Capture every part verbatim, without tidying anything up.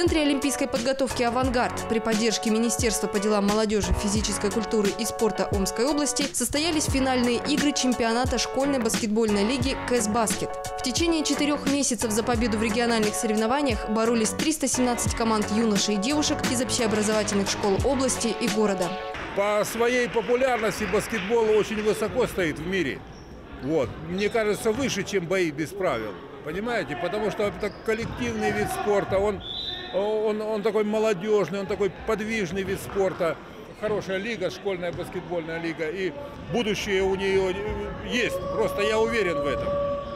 Центре олимпийской подготовки «Авангард» при поддержке Министерства по делам молодежи, физической культуры и спорта Омской области состоялись финальные игры чемпионата школьной баскетбольной лиги «КС-Баскет». В течение четырех месяцев за победу в региональных соревнованиях боролись триста семнадцать команд юношей и девушек из общеобразовательных школ области и города. По своей популярности баскетбол очень высоко стоит в мире. Вот. Мне кажется, выше, чем бои без правил. Понимаете? Потому что это коллективный вид спорта, он, он, он такой молодежный, он такой подвижный вид спорта. Хорошая лига, школьная баскетбольная лига, и будущее у нее есть, просто я уверен в этом.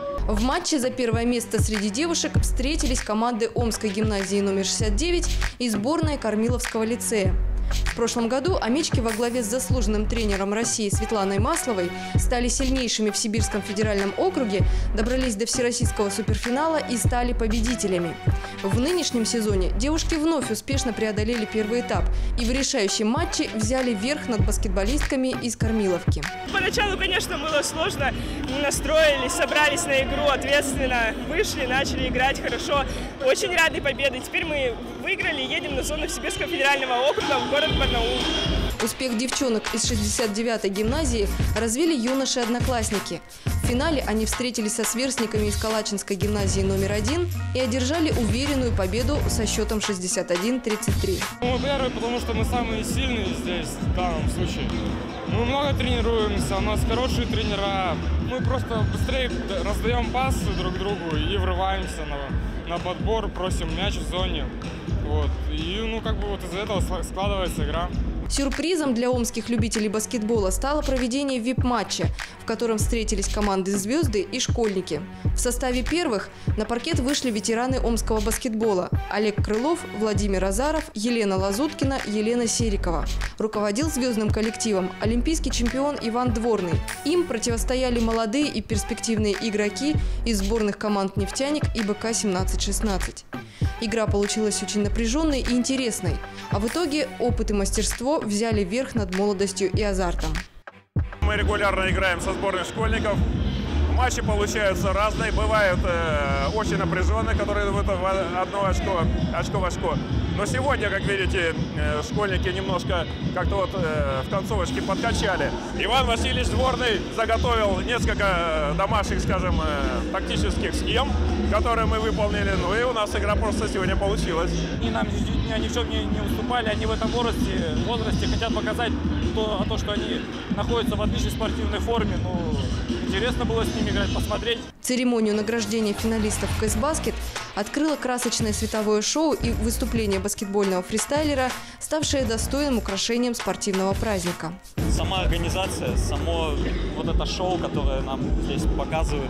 В матче за первое место среди девушек встретились команды Омской гимназии номер шестьдесят девять и сборная Кормиловского лицея. В прошлом году амички во главе с заслуженным тренером России Светланой Масловой стали сильнейшими в Сибирском федеральном округе, добрались до всероссийского суперфинала и стали победителями. В нынешнем сезоне девушки вновь успешно преодолели первый этап и в решающем матче взяли верх над баскетболистками из Кормиловки. Поначалу, конечно, было сложно. Настроились, собрались на игру ответственно, вышли, начали играть хорошо. Очень рады победе. Теперь мы выиграли, едем на зону Сибирского федерального округа в город Барнаул. Успех девчонок из шестьдесят девятой гимназии развили юноши-одноклассники. В финале они встретились со сверстниками из Калачинской гимназии номер один и одержали уверенную победу со счетом шестьдесят один тридцать три. Мы первые, потому что мы самые сильные здесь, в данном случае. Мы много тренируемся, у нас хорошие тренера. Мы просто быстрее раздаем пасы друг другу и врываемся на, на подбор, просим мяч в зоне. Вот. И ну, как бы вот из этого складывается игра. Сюрпризом для омских любителей баскетбола стало проведение вип-матча, в котором встретились команды «Звезды» и «Школьники». В составе первых на паркет вышли ветераны омского баскетбола – Олег Крылов, Владимир Азаров, Елена Лазуткина, Елена Серикова. Руководил звездным коллективом олимпийский чемпион Иван Дворный. Им противостояли молодые и перспективные игроки из сборных команд «Нефтяник» и бэ ка семнадцать шестнадцать. Игра получилась очень напряженной и интересной, а в итоге опыт и мастерство взяли верх над молодостью и азартом. Мы регулярно играем со сборной школьников. Матчи получаются разные, бывают э, очень напряженные, которые в одно очко, очко в очко. Но сегодня, как видите, э, школьники немножко как-то вот э, в концовочке подкачали. Иван Васильевич Дворный заготовил несколько домашних, скажем, э, тактических схем, которые мы выполнили. Ну и у нас игра просто сегодня получилась. И нам ни в чем не, не уступали, они в этом возрасте, возрасте хотят показать то, то, что они находятся в отличной спортивной форме. Ну, интересно было с ними играть, посмотреть. Церемонию награждения финалистов «КС-Баскет» открыло красочное световое шоу и выступление баскетбольного фристайлера, ставшее достойным украшением спортивного праздника. Сама организация, само вот это шоу, которое нам здесь показывают,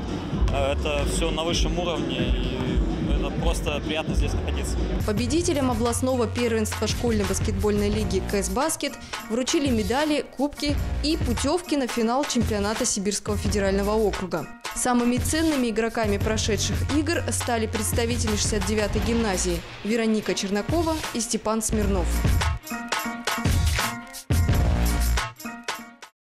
это все на высшем уровне. И это просто приятно здесь находиться. Победителям областного первенства школьной баскетбольной лиги «КС-Баскет» вручили медали, кубки и путевки на финал чемпионата Сибирского федерального округа. Самыми ценными игроками прошедших игр стали представители шестьдесят девятой гимназии Вероника Чернакова и Степан Смирнов.